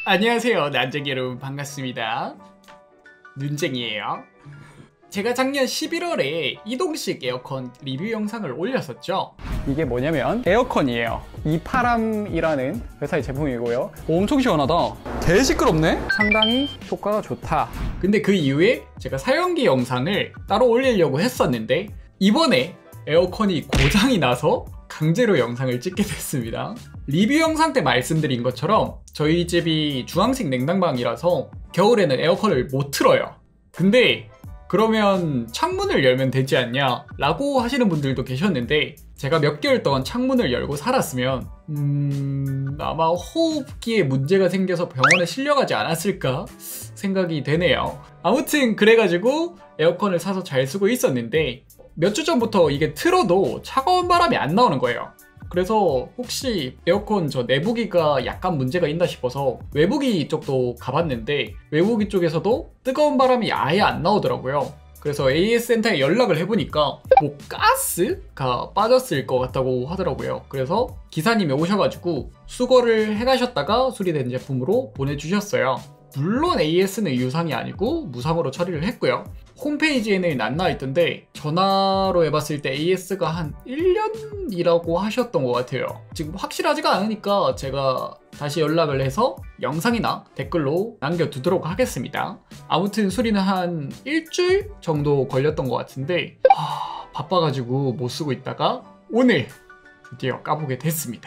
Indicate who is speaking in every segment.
Speaker 1: 안녕하세요, 난쟁이 여러분. 반갑습니다. 눈쟁이에요. 제가 작년 11월에 이동식 에어컨 리뷰 영상을 올렸었죠.
Speaker 2: 이게 뭐냐면 에어컨이에요. 이파람이라는 회사의 제품이고요. 엄청 시원하다. 개 시끄럽네? 상당히 효과가 좋다.
Speaker 1: 근데 그 이후에 제가 사용기 영상을 따로 올리려고 했었는데 이번에 에어컨이 고장이 나서 강제로 영상을 찍게 됐습니다. 리뷰 영상 때 말씀드린 것처럼 저희 집이 주황색 냉난방이라서 겨울에는 에어컨을 못 틀어요. 근데 그러면 창문을 열면 되지 않냐 라고 하시는 분들도 계셨는데, 제가 몇 개월 동안 창문을 열고 살았으면 아마 호흡기에 문제가 생겨서 병원에 실려가지 않았을까 생각이 되네요. 아무튼 그래가지고 에어컨을 사서 잘 쓰고 있었는데 몇 주 전부터 이게 틀어도 차가운 바람이 안 나오는 거예요. 그래서 혹시 에어컨 저 내부기가 약간 문제가 있나 싶어서 외부기 쪽도 가봤는데 외부기 쪽에서도 뜨거운 바람이 아예 안 나오더라고요. 그래서 AS 센터에 연락을 해보니까 뭐 가스가 빠졌을 것 같다고 하더라고요. 그래서 기사님이 오셔가지고 수거를 해가셨다가 수리된 제품으로 보내주셨어요. 물론 AS는 유상이 아니고 무상으로 처리를 했고요. 홈페이지에는 안 나와있던데 전화로 해봤을 때 AS가 한 1년이라고 하셨던 것 같아요. 지금 확실하지가 않으니까 제가 다시 연락을 해서 영상이나 댓글로 남겨두도록 하겠습니다. 아무튼 수리는 한 일주일 정도 걸렸던 것 같은데 바빠가지고 못 쓰고 있다가 오늘 드디어 까보게 됐습니다.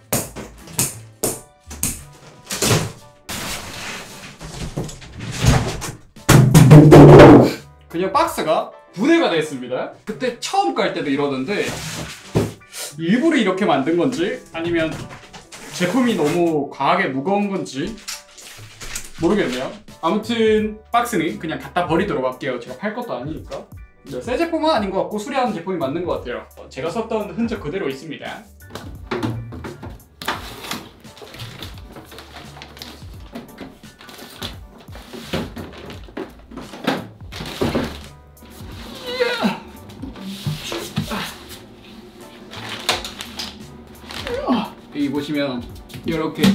Speaker 1: 그냥 박스가 분해가 됐습니다. 그때 처음 깔 때도 이러던데 일부러 이렇게 만든 건지 아니면 제품이 너무 과하게 무거운 건지 모르겠네요. 아무튼 박스는 그냥 갖다 버리도록 할게요. 제가 팔 것도 아니니까. 새 제품은 아닌 것 같고 수리하는 제품이 맞는 것 같아요. 제가 썼던 흔적 그대로 있습니다. 여기 보시면 이렇게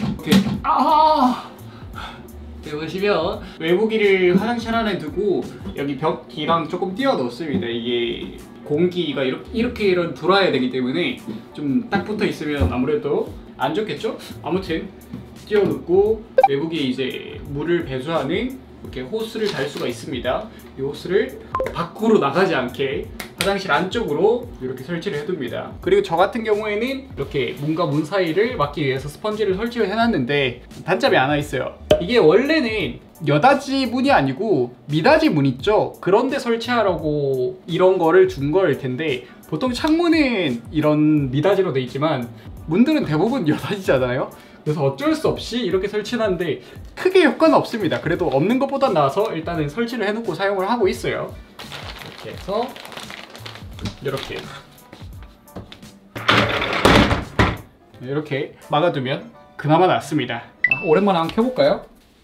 Speaker 1: 여기 보시면 외부기를 화장실 안에 두고 여기 벽기랑 조금 띄워 놓습니다. 이게 공기가 이렇게 이런 들어와야 되기 때문에 좀 딱 붙어 있으면 아무래도 안 좋겠죠? 아무튼 띄워 놓고 외부기에 이제 물을 배수하는 이렇게 호스를 달 수가 있습니다. 이 호스를 밖으로 나가지 않게 화장실 안쪽으로 이렇게 설치를 해둡니다. 그리고 저 같은 경우에는 이렇게 문과 문 사이를 막기 위해서 스펀지를 설치를 해놨는데 단점이 하나 있어요. 이게 원래는 여닫이 문이 아니고 미닫이 문 있죠? 그런데 설치하라고 이런 거를 준 거일 텐데 보통 창문은 이런 미닫이로 돼 있지만 문들은 대부분 여닫이잖아요? 그래서 어쩔 수 없이 이렇게 설치하는데 크게 효과는 없습니다. 그래도 없는 것보다 나아서 일단은 설치를 해놓고 사용을 하고 있어요. 이렇게 해서 이렇게 막아두면 그나마 낫습니다. 오랜만에 한번 켜볼까요?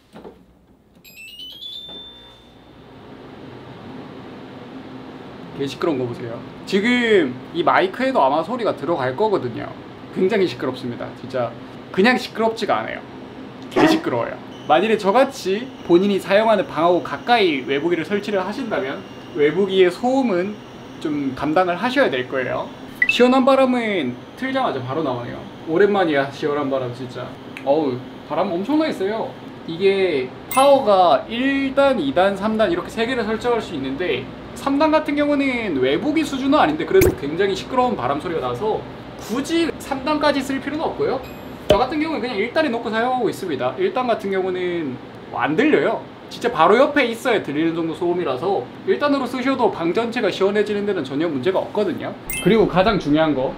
Speaker 1: 개 시끄러운 거 보세요. 지금 이 마이크에도 아마 소리가 들어갈 거거든요. 굉장히 시끄럽습니다. 진짜 그냥 시끄럽지가 않아요. 개 시끄러워요. 만일에 저같이 본인이 사용하는 방하고 가까이 외부기를 설치를 하신다면 외부기의 소음은 좀 감당을 하셔야 될 거예요. 시원한 바람은 틀자마자 바로 나오네요. 오랜만이야 시원한 바람 진짜. 어우, 바람 엄청나게 세요. 이게 파워가 1단, 2단, 3단 이렇게 3개를 설정할 수 있는데 3단 같은 경우는 외부기 수준은 아닌데 그래도 굉장히 시끄러운 바람 소리가 나서 굳이 3단까지 쓸 필요는 없고요. 저 같은 경우는 그냥 1단에 놓고 사용하고 있습니다. 1단 같은 경우는 안 들려요. 진짜 바로 옆에 있어야 들리는 정도 소음이라서 1단으로 쓰셔도 방 전체가 시원해지는 데는 전혀 문제가 없거든요. 그리고 가장 중요한 거,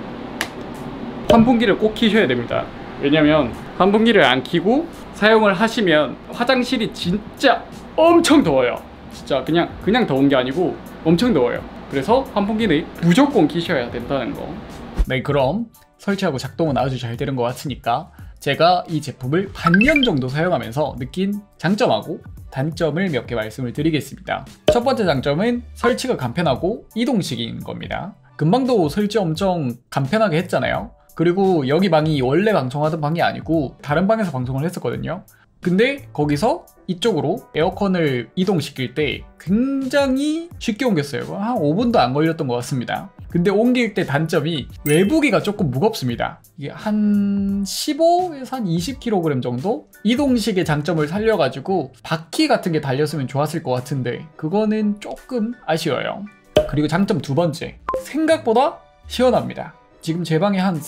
Speaker 1: 환풍기를 꼭 켜셔야 됩니다. 왜냐면 환풍기를 안 켜고 사용을 하시면 화장실이 진짜 엄청 더워요. 진짜 그냥 더운 게 아니고 엄청 더워요. 그래서 환풍기는 무조건 켜셔야 된다는 거. 네, 그럼 설치하고 작동은 아주 잘 되는 것 같으니까 제가 이 제품을 반년 정도 사용하면서 느낀 장점하고 단점을 몇 개 말씀을 드리겠습니다. 첫 번째 장점은 설치가 간편하고 이동식인 겁니다. 금방도 설치 엄청 간편하게 했잖아요. 그리고 여기 방이 원래 방송하던 방이 아니고 다른 방에서 방송을 했었거든요. 근데 거기서 이쪽으로 에어컨을 이동시킬 때 굉장히 쉽게 옮겼어요. 한 5분도 안 걸렸던 것 같습니다. 근데 옮길 때 단점이 외부기가 조금 무겁습니다. 이게 한 15에서 한 20kg 정도? 이동식의 장점을 살려가지고 바퀴 같은 게 달렸으면 좋았을 것 같은데 그거는 조금 아쉬워요. 그리고 장점 두 번째, 생각보다 시원합니다. 지금 제 방에 한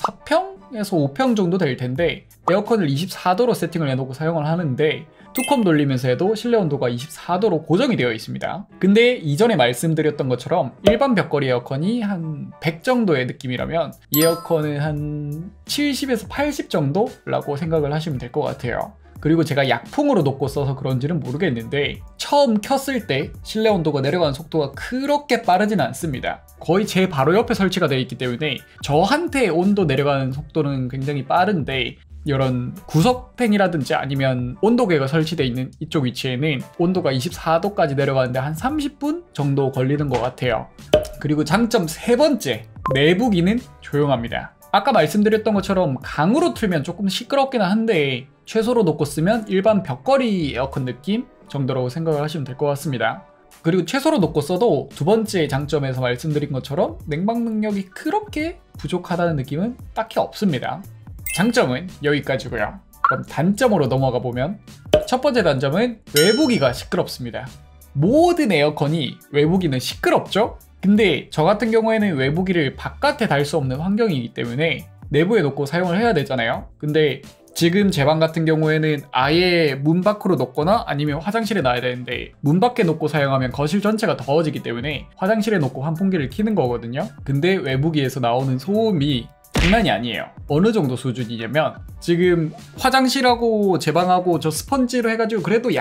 Speaker 1: 4평에서 5평 정도 될 텐데 에어컨을 24도로 세팅을 해놓고 사용을 하는데 투컴 돌리면서 해도 실내 온도가 24도로 고정이 되어 있습니다. 근데 이전에 말씀드렸던 것처럼 일반 벽걸이 에어컨이 한 100 정도의 느낌이라면 이 에어컨은 한 70에서 80 정도라고 생각을 하시면 될 것 같아요. 그리고 제가 약풍으로 놓고 써서 그런지는 모르겠는데 처음 켰을 때 실내 온도가 내려가는 속도가 그렇게 빠르진 않습니다. 거의 제 바로 옆에 설치가 되어 있기 때문에 저한테 온도 내려가는 속도는 굉장히 빠른데 이런 구석탱이라든지 아니면 온도계가 설치되어 있는 이쪽 위치에는 온도가 24도까지 내려가는데 한 30분 정도 걸리는 것 같아요. 그리고 장점 세 번째, 내부기는 조용합니다. 아까 말씀드렸던 것처럼 강으로 틀면 조금 시끄럽기는 한데 최소로 놓고 쓰면 일반 벽걸이 에어컨 느낌 정도로 생각을 하시면 될 것 같습니다. 그리고 최소로 놓고 써도 두 번째 장점에서 말씀드린 것처럼 냉방 능력이 그렇게 부족하다는 느낌은 딱히 없습니다. 장점은 여기까지고요. 그럼 단점으로 넘어가 보면 첫 번째 단점은 외부기가 시끄럽습니다. 모든 에어컨이 외부기는 시끄럽죠? 근데 저 같은 경우에는 외부기를 바깥에 달 수 없는 환경이기 때문에 내부에 놓고 사용을 해야 되잖아요. 근데 지금 제 방 같은 경우에는 아예 문 밖으로 놓거나 아니면 화장실에 놔야 되는데 문 밖에 놓고 사용하면 거실 전체가 더워지기 때문에 화장실에 놓고 환풍기를 켜는 거거든요. 근데 외부기에서 나오는 소음이 장난이 아니에요. 어느 정도 수준이냐면 지금 화장실하고 제 방하고 저 스펀지로 해가지고 그래도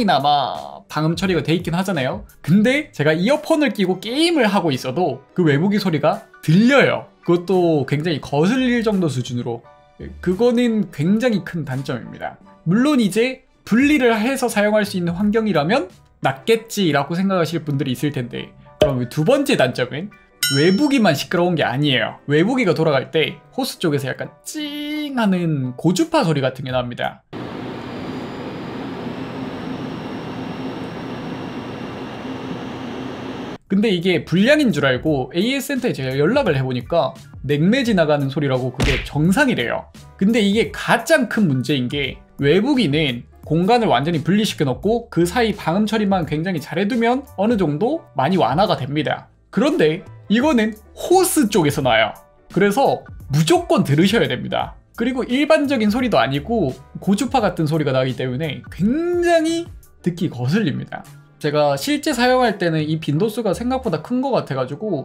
Speaker 1: 약간이나마 방음 처리가 돼 있긴 하잖아요. 근데 제가 이어폰을 끼고 게임을 하고 있어도 그 외부기 소리가 들려요. 그것도 굉장히 거슬릴 정도 수준으로. 그거는 굉장히 큰 단점입니다. 물론 이제 분리를 해서 사용할 수 있는 환경이라면 낫겠지라고 생각하실 분들이 있을 텐데 그럼 두 번째 단점은 외부기만 시끄러운 게 아니에요. 외부기가 돌아갈 때 호스 쪽에서 약간 찡 하는 고주파 소리 같은 게 납니다. 근데 이게 불량인 줄 알고 AS 센터에 제가 연락을 해보니까 냉매 지나가는 소리라고 그게 정상이래요. 근데 이게 가장 큰 문제인 게 외부기는 공간을 완전히 분리시켜 놓고 그 사이 방음 처리만 굉장히 잘해두면 어느 정도 많이 완화가 됩니다. 그런데 이거는 호스 쪽에서 나요. 그래서 무조건 들으셔야 됩니다. 그리고 일반적인 소리도 아니고 고주파 같은 소리가 나기 때문에 굉장히 듣기 거슬립니다. 제가 실제 사용할 때는 이 빈도수가 생각보다 큰 것 같아가지고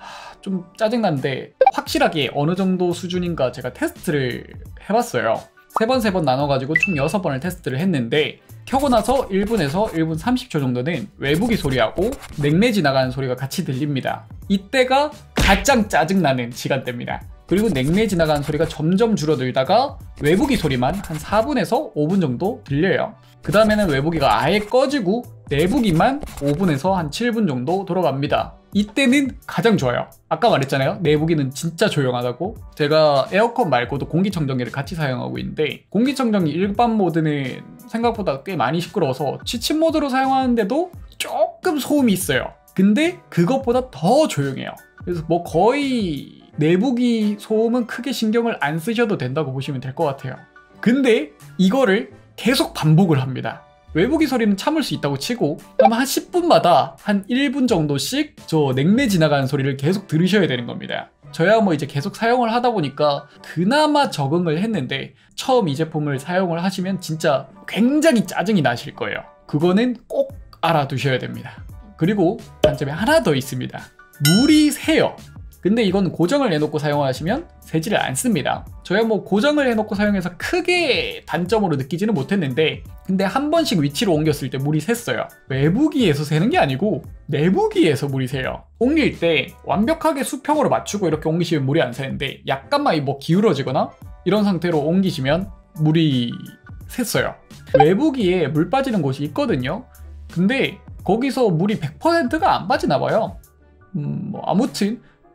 Speaker 1: 좀 짜증난데 확실하게 어느 정도 수준인가 제가 테스트를 해봤어요. 3번 나눠가지고 총 6번을 테스트를 했는데 켜고 나서 1분에서 1분 30초 정도는 외부기 소리하고 냉매 지나가는 소리가 같이 들립니다. 이때가 가장 짜증나는 시간대입니다. 그리고 냉매 지나가는 소리가 점점 줄어들다가 외부기 소리만 한 4분에서 5분 정도 들려요. 그 다음에는 외부기가 아예 꺼지고 내부기만 5분에서 한 7분 정도 돌아갑니다. 이때는 가장 좋아요. 아까 말했잖아요. 내부기는 진짜 조용하다고. 제가 에어컨 말고도 공기청정기를 같이 사용하고 있는데 공기청정기 일반 모드는 생각보다 꽤 많이 시끄러워서 취침 모드로 사용하는데도 조금 소음이 있어요. 근데 그것보다 더 조용해요. 그래서 뭐 거의 내부기 소음은 크게 신경을 안 쓰셔도 된다고 보시면 될 것 같아요. 근데 이거를 계속 반복을 합니다. 외부기 소리는 참을 수 있다고 치고 아마 한 10분마다 한 1분 정도씩 저 냉매 지나가는 소리를 계속 들으셔야 되는 겁니다. 저야 뭐 이제 계속 사용을 하다 보니까 그나마 적응을 했는데 처음 이 제품을 사용을 하시면 진짜 굉장히 짜증이 나실 거예요. 그거는 꼭 알아두셔야 됩니다. 그리고 단점이 하나 더 있습니다. 물이 새요. 근데 이건 고정을 해놓고 사용하시면 새지를 않습니다. 저야 뭐 고정을 해놓고 사용해서 크게 단점으로 느끼지는 못했는데 근데 한 번씩 위치로 옮겼을 때 물이 샜어요. 외부기에서 새는 게 아니고 내부기에서 물이 새요. 옮길 때 완벽하게 수평으로 맞추고 이렇게 옮기시면 물이 안 새는데 약간만 뭐 기울어지거나 이런 상태로 옮기시면 물이 샜어요. 외부기에 물 빠지는 곳이 있거든요. 근데 거기서 물이 100%가 안 빠지나 봐요. 뭐 아무튼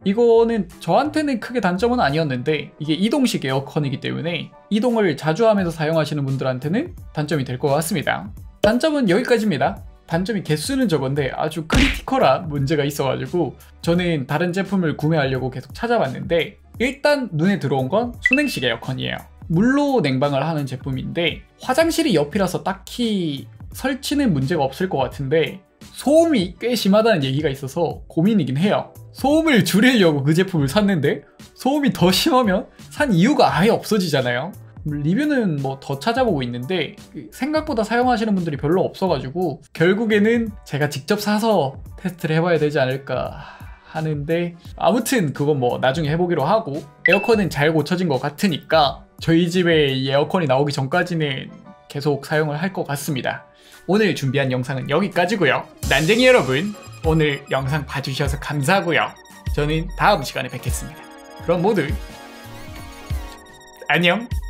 Speaker 1: 이거는 저한테는 크게 단점은 아니었는데 이게 이동식 에어컨이기 때문에 이동을 자주 하면서 사용하시는 분들한테는 단점이 될 것 같습니다. 단점은 여기까지입니다. 단점이 개수는 적은데 아주 크리티컬한 문제가 있어가지고 저는 다른 제품을 구매하려고 계속 찾아봤는데 일단 눈에 들어온 건 순행식 에어컨이에요. 물로 냉방을 하는 제품인데 화장실이 옆이라서 딱히 설치는 문제가 없을 것 같은데 소음이 꽤 심하다는 얘기가 있어서 고민이긴 해요. 소음을 줄이려고 그 제품을 샀는데 소음이 더 심하면 산 이유가 아예 없어지잖아요. 리뷰는 뭐 더 찾아보고 있는데 생각보다 사용하시는 분들이 별로 없어가지고 결국에는 제가 직접 사서 테스트를 해봐야 되지 않을까 하는데 아무튼 그건 뭐 나중에 해보기로 하고 에어컨은 잘 고쳐진 것 같으니까 저희 집에 이 에어컨이 나오기 전까지는 계속 사용을 할 것 같습니다. 오늘 준비한 영상은 여기까지고요. 난쟁이 여러분, 오늘 영상 봐주셔서 감사하고요. 저는 다음 시간에 뵙겠습니다. 그럼 모두 안녕.